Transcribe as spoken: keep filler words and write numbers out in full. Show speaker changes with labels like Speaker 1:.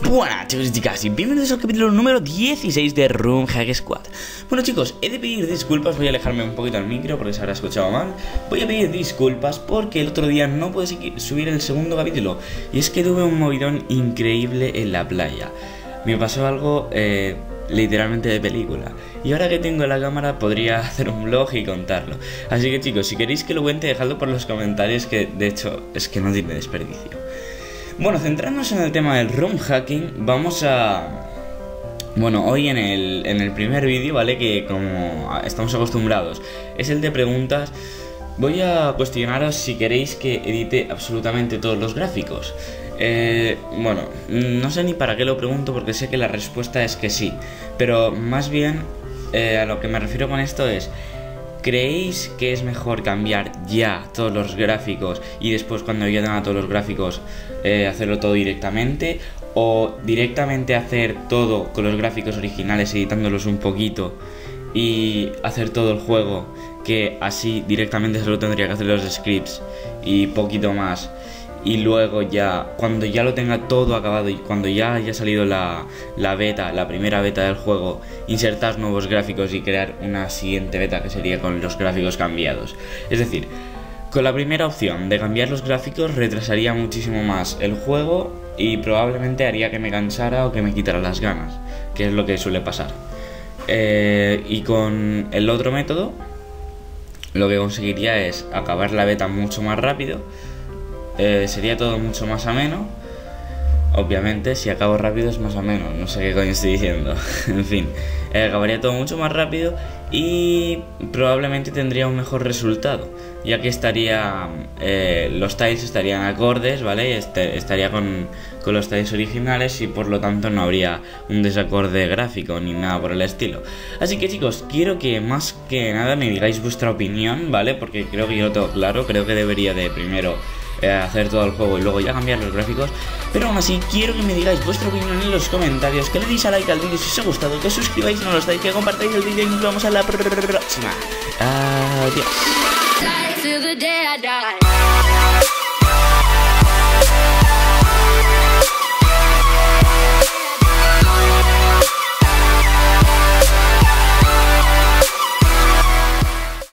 Speaker 1: Buenas chicos y chicas y bienvenidos al capítulo número dieciséis de Room Hack Squad. Bueno chicos, he de pedir disculpas, voy a alejarme un poquito al micro porque se habrá escuchado mal. Voy a pedir disculpas porque el otro día no pude subir el segundo capítulo. Y es que tuve un movidón increíble en la playa. Me pasó algo eh, literalmente de película. Y ahora que tengo la cámara podría hacer un vlog y contarlo. Así que chicos, si queréis que lo cuente, dejadlo por los comentarios, que de hecho es que no tiene desperdicio. Bueno, centrándonos en el tema del room hacking, vamos a... Bueno, hoy en el, en el primer vídeo, ¿vale? Que como estamos acostumbrados, es el de preguntas. Voy a cuestionaros si queréis que edite absolutamente todos los gráficos. Eh, bueno, no sé ni para qué lo pregunto porque sé que la respuesta es que sí. Pero más bien, eh, a lo que me refiero con esto es... ¿Creéis que es mejor cambiar ya todos los gráficos y después cuando ya tenga todos los gráficos eh, hacerlo todo directamente? ¿O directamente hacer todo con los gráficos originales editándolos un poquito y hacer todo el juego, que así directamente solo tendría que hacer los scripts y poquito más? Y luego ya, cuando ya lo tenga todo acabado y cuando ya haya salido la, la beta, la primera beta del juego, insertar nuevos gráficos y crear una siguiente beta que sería con los gráficos cambiados. Es decir, con la primera opción de cambiar los gráficos retrasaría muchísimo más el juego y probablemente haría que me cansara o que me quitara las ganas, que es lo que suele pasar. Eh, y con el otro método, lo que conseguiría es acabar la beta mucho más rápido. Eh, sería todo mucho más ameno. Obviamente si acabo rápido es más ameno, no sé qué coño estoy diciendo. En fin, eh, acabaría todo mucho más rápido y probablemente tendría un mejor resultado, ya que estaría eh, los tiles estarían acordes, ¿vale? Este, estaría con, con los tiles originales y por lo tanto no habría un desacorde gráfico ni nada por el estilo. Así que chicos, quiero que más que nada me digáis vuestra opinión, ¿vale? Porque creo que yo lo tengo claro, creo que debería de primero eh, hacer todo el juego y luego ya cambiar los gráficos. Pero aún así quiero que me digáis vuestra opinión en los comentarios, que le deis a like al vídeo si os ha gustado, que os suscribáis si no lo estáis, que compartáis el vídeo y nos vemos a la próxima. Adiós.